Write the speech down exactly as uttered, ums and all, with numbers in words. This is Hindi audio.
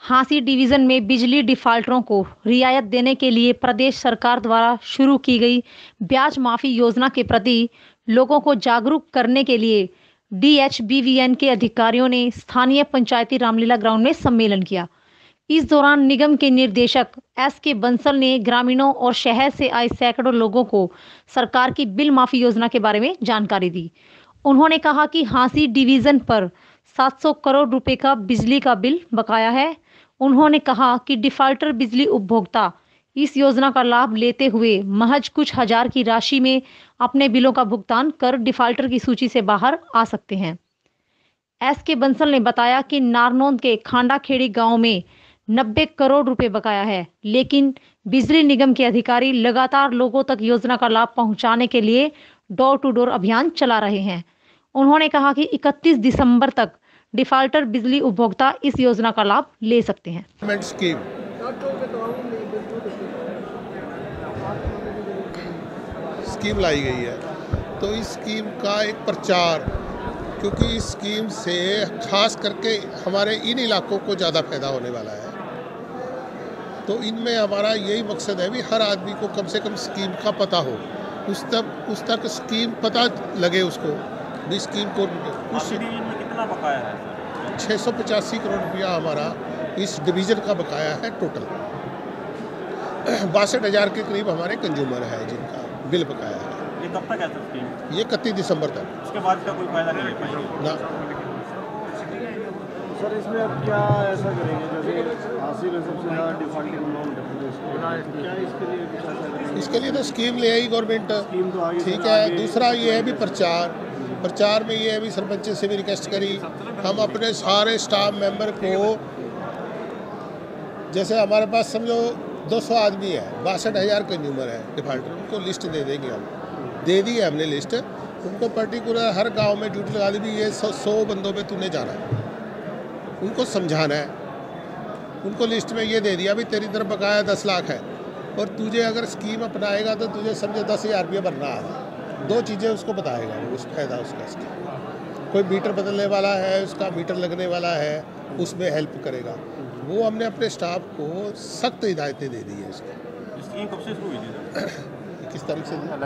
हांसी डिवीजन में बिजली डिफाल्टरों को रियायत देने के लिए प्रदेश सरकार द्वारा शुरू की गई ब्याज माफी योजना के प्रति लोगों को जागरूक करने के लिए डीएचबीवीएन के अधिकारियों ने स्थानीय पंचायती रामलीला ग्राउंड में सम्मेलन किया। इस दौरान निगम के निदेशक एस के बंसल ने ग्रामीणों और शहर से आए सैकड़ों लोगों को सरकार की बिल माफी योजना के बारे में जानकारी दी। उन्होंने कहा कि हांसी डिवीजन पर सात सौ करोड़ रुपए का बिजली का बिल बकाया है। उन्होंने कहा कि डिफाल्टर बिजली उपभोक्ता इस योजना का लाभ लेते हुए महज कुछ हजार की राशि में अपने बिलों का भुगतान कर डिफाल्टर की सूची से बाहर आ सकते हैं। एस के बंसल ने बताया कि नारनौंद के खांडाखेड़ी गांव में नब्बे करोड़ रुपए बकाया है, लेकिन बिजली निगम के अधिकारी लगातार लोगों तक योजना का लाभ पहुंचाने के लिए डोर टू डोर अभियान चला रहे हैं। उन्होंने कहा कि इकतीस दिसंबर तक डिफाल्टर बिजली उपभोक्ता इस योजना का लाभ ले सकते हैं। स्कीम स्कीम लाई गई है, तो इस स्कीम का एक प्रचार, क्योंकि इस स्कीम से खास करके हमारे इन इलाकों को ज़्यादा फायदा होने वाला है, तो इनमें हमारा यही मकसद है भी हर आदमी को कम से कम स्कीम का पता हो, उस तक उस तक स्कीम पता लगे उसको भी स्कीम को। उस में कितना बकाया है? छः सौ पचासी करोड़ रुपया हमारा इस डिवीज़न का बकाया है टोटल। बासठ हज़ार के करीब हमारे कंज्यूमर है जिनका बिल बकाया है। ये कब तक है सर स्कीम? ये इकतीस दिसंबर तक। उसके बाद का कोई फायदा नहीं ले पाएंगे ना। सर इसमें अब क्या ऐसा करेंगे जैसे हासिल है सबसे ज़्यादा डिफॉल्टिंग अमाउंट है, क्या इसके लिए कुछ ऐसा करेंगे? इसके लिए तो स्कीम ले आई गवर्नमेंट, स्कीम तो आगे ठीक है। दूसरा ये है भी प्रचार प्रचार में ये है भी सरपंच से भी रिक्वेस्ट करी हम अपने सारे स्टाफ मेंबर को, जैसे हमारे पास समझो दो सौ आदमी है, बासठ हज़ार कंज्यूमर है डिफाल्टर, उनको लिस्ट दे देंगे हम, दे दी है हमने लिस्ट। उनको पर्टिकुलर हर गांव में ड्यूटी लगा दी भी ये सौ सौ बंदों पे तूने जाना है, उनको समझाना है। उनको लिस्ट में ये दे दिया भी तेरी तरफ बकाया दस लाख है और तुझे अगर स्कीम अपनाएगा तो तुझे समझे दस हज़ार रुपये भरना है। दो चीज़ें उसको बताएगा वो, उस फायदा उसका स्कीम। कोई मीटर बदलने वाला है, उसका मीटर लगने वाला है, उसमें हेल्प करेगा वो। हमने अपने स्टाफ को सख्त हिदायतें दे दी है इसकी। स्कीम कब से शुरू हुई थी? किस तारीख से?